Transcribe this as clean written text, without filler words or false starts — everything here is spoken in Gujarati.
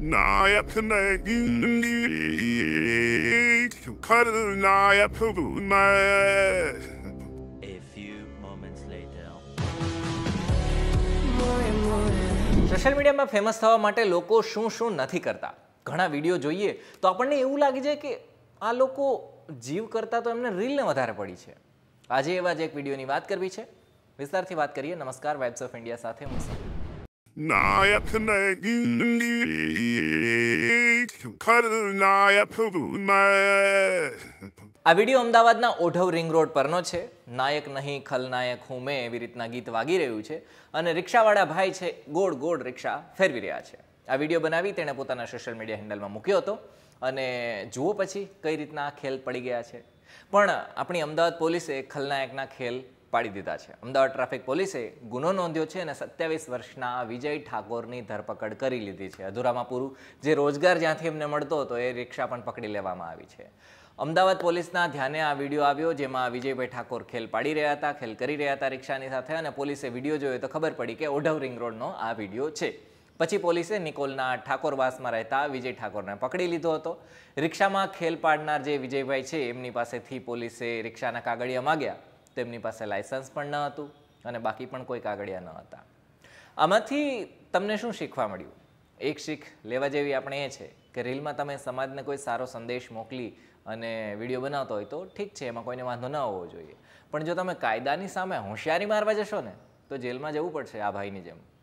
A few moments later. Social મીડિયામાં ફેમસ થવા માટે લોકો શું નથી કરતા. ઘણા વિડીયો જોઈએ તો આપણને એવું લાગી જાય કે આ લોકો જીવ કરતા તો એમને રીલને વધારે પડી છે. આજે એવા જ એક વિડીયોની વાત કરવી છે. વિસ્તારથી વાત કરીએ. નમસ્કાર, વાઇબ્સ ઓફ ઇન્ડિયા સાથે હું છું. આ વિડીયો અમદાવાદના ઓઢવ રિંગ રોડ પરનો છે. નાયક નહીં ખલનાયક હું મેં એવી રીતના ગીત વાગી રહ્યું છે અને રિક્ષાવાળા ભાઈ છે ગોળ ગોળ રિક્ષા ફેરવી રહ્યા છે. આ વિડીયો બનાવી તેણે પોતાના સોશિયલ મીડિયા હેન્ડલમાં મૂક્યો હતો અને જુઓ પછી કઈ રીતના આ ખેલ પડી ગયા છે. પણ આપણી અમદાવાદ પોલીસે ખલનાયકના ખેલ પાડી દીધા છે. અમદાવાદ ટ્રાફિક પોલીસે ગુનો નોંધ્યો છે અને 27 વર્ષના વિજય ઠાકોરની ધરપકડ કરી લીધી છે. અધૂરામાં પૂરું જે રોજગાર જ્યાંથી એમને મળતો હતો એ રિક્ષા પણ પકડી લેવામાં આવી છે. અમદાવાદ પોલીસના ધ્યાને આ વિડીયો આવ્યો જેમાં વિજયભાઈ ઠાકોર ખેલ પાડી રહ્યા હતા, ખેલ કરી રહ્યા હતા રિક્ષાની સાથે અને પોલીસે વિડીયો જોયો તો ખબર પડી કે ઓઢવ રિંગ રોડનો આ વિડીયો છે. પછી પોલીસે નિકોલના ઠાકોરવાસમાં રહેતા વિજય ઠાકોરને પકડી લીધો હતો. રિક્ષામાં ખેલ પાડનાર જે વિજયભાઈ છે એમની પાસેથી પોલીસે રિક્ષાના કાગળિયા માગ્યા. તેમની પાસે લાયસન્સ પણ ન હતું અને બાકી પણ કોઈ કાગળિયા ન હતા. આમાંથી તમને શું શીખવા મળ્યું? એક શીખ લેવા જેવી આપણે એ છે કે રીલમાં તમે સમાજને કોઈ સારો સંદેશ મોકલી અને વિડીયો બનાવતો હોય તો ઠીક છે, એમાં કોઈને વાંધો ન હોવો જોઈએ. પણ જો તમે કાયદાની સામે હોશિયારી મારવા જશો ને તો જેલમાં જવું પડશે આ ભાઈની જેમ.